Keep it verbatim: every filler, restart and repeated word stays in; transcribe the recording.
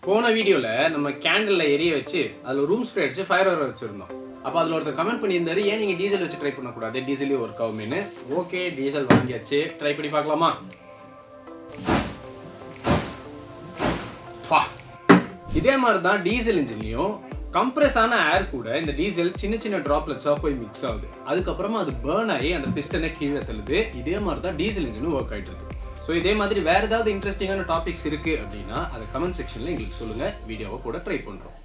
போன வீடியோல நம்ம கேண்டில்ல எரிய வச்சு அதுல ரூம் ஸ்ப்ரே அடிச்சு ஃபயர் ஓவர் வச்சிருந்தோம். அப்ப அதுல ஒருத்தர் கமெண்ட் பண்ணியிருந்தாரு, ஏன் நீங்க டீசல் வச்சு ட்ரை பண்ணக்கூடாது, டீசலே ஒர்க் ஆகுமேனு. ஓகே, டீசல் வாங்கியாச்சு, ட்ரை பண்ணி பார்க்கலாமா? இதே மாதிரி தான் டீசல் இன்ஜின்லயும் கம்ப்ரஸ் ஆன ஏர் கூட இந்த டீசல் சின்ன சின்ன டிராப்லெட்ஸா போய் மிக்ஸ் ஆகுது. அதுக்கப்புறமா அது பர்ன் ஆகி அந்த பிஸ்டனை கீழே தள்ளுது. இதே மாதிரி தான் டீசல் இன்ஜினும் ஒர்க் ஆயிட்டு இருக்கு. ஸோ இதே மாதிரி வேற ஏதாவது இன்ட்ரெஸ்டிங்கான டாபிக்ஸ் இருக்கு அப்படின்னா அதை கமெண்ட் செக்ஷன்ல எங்களுக்கு சொல்லுங்க, வீடியோவை கூட ட்ரை பண்றோம்.